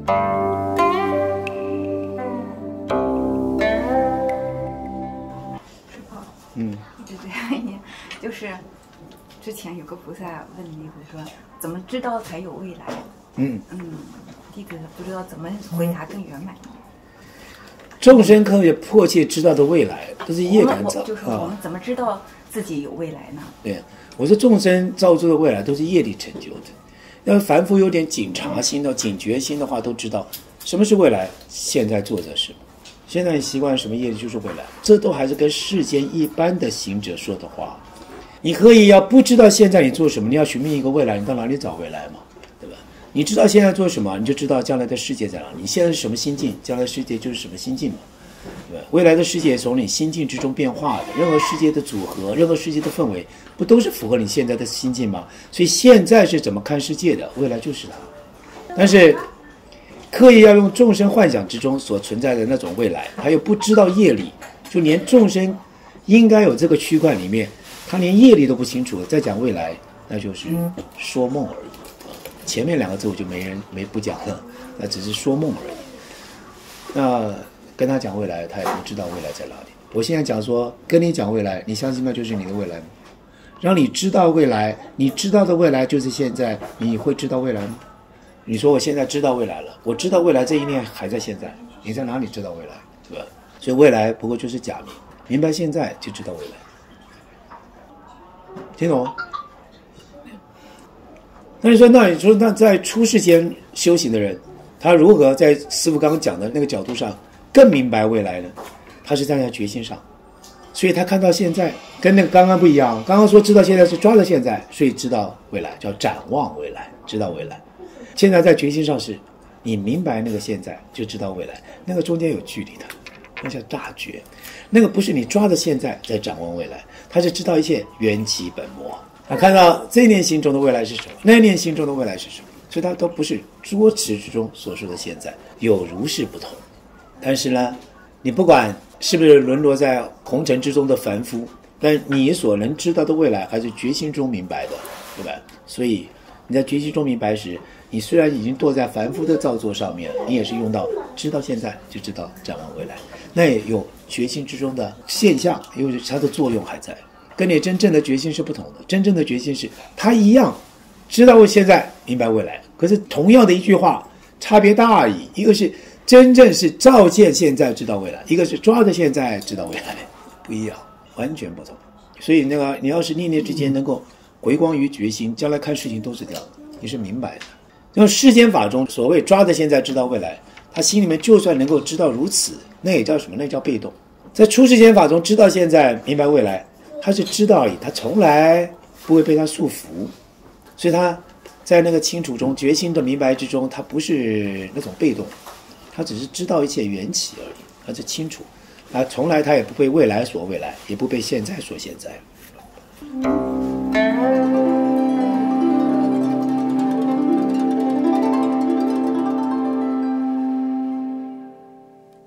一直这样一，就是之前有个菩萨问弟子说，怎么知道才有未来？弟子不知道怎么回答更圆满。 众生可以迫切知道的未来，都是业感造。 就是我们怎么知道自己有未来呢？ 对，我说众生造作的未来都是业力成就的。要凡夫有点警察心的、警觉心的话，都知道什么是未来，现在做的什么。现在你习惯什么业力就是未来，这都还是跟世间一般的行者说的话。你可以要不知道现在你做什么，你要寻觅一个未来，你到哪里找未来嘛？对吧？你知道现在做什么，你就知道将来的世界在哪里。你现在是什么心境，将来世界就是什么心境嘛。对吧？未来的世界从你心境之中变化的，任何世界的组合，任何世界的氛围，不都是符合你现在的心境吗？所以现在是怎么看世界的，未来就是它。但是刻意要用众生幻想之中所存在的那种未来，他又不知道业力，就连众生应该有这个区块里面，他连业力都不清楚，再讲未来，那就是说梦而已。前面两个字我就不讲了，那只是说梦而已。那跟他讲未来，他也不知道未来在哪里。我现在讲说跟你讲未来，你相信那就是你的未来吗？让你知道未来，你知道的未来就是现在，你会知道未来吗？你说我现在知道未来了，我知道未来这一念还在现在，你在哪里知道未来，对吧？所以未来不过就是假名，明白现在就知道未来，听懂吗？那你说那在出世间修行的人，他如何在师父刚刚讲的那个角度上更明白未来呢？他是站在决心上，所以他看到现在跟那个刚刚不一样。刚刚说知道现在是抓着现在，所以知道未来，叫展望未来，知道未来。现在在决心上是，你明白那个现在就知道未来，那个中间有距离的，那叫大觉。那个不是你抓着现在在展望未来，他是知道一切缘起本末。他看到这一念心中的未来是什么，那一念心中的未来是什么，所以他都不是捉持之中所说的现在，有如是不同。但是呢，你不管是不是沦落在红尘之中的凡夫，但你所能知道的未来还是决心中明白的，对吧？所以你在决心中明白时，你虽然已经堕在凡夫的造作上面，你也是用到知道现在就知道展望未来，那也有决心之中的现象，因为它的作用还在，跟你真正的决心是不同的。真正的决心是它一样知道现在明白未来，可是同样的一句话差别大而已，一个是真正是照见现在知道未来，一个是抓着现在知道未来，不一样，完全不同。所以那个你要是念念之间能够回光于决心，将来看事情都是这样的，你是明白的。用世间法中所谓抓着现在知道未来，他心里面就算能够知道如此，那也叫什么？那叫被动。在出世间法中知道现在明白未来，他是知道而已，他从来不会被他束缚。所以他在那个清楚中决心的明白之中，他不是那种被动，他只是知道一切缘起而已，他是清楚，他从来他也不被未来所未来，也不被现在所现在。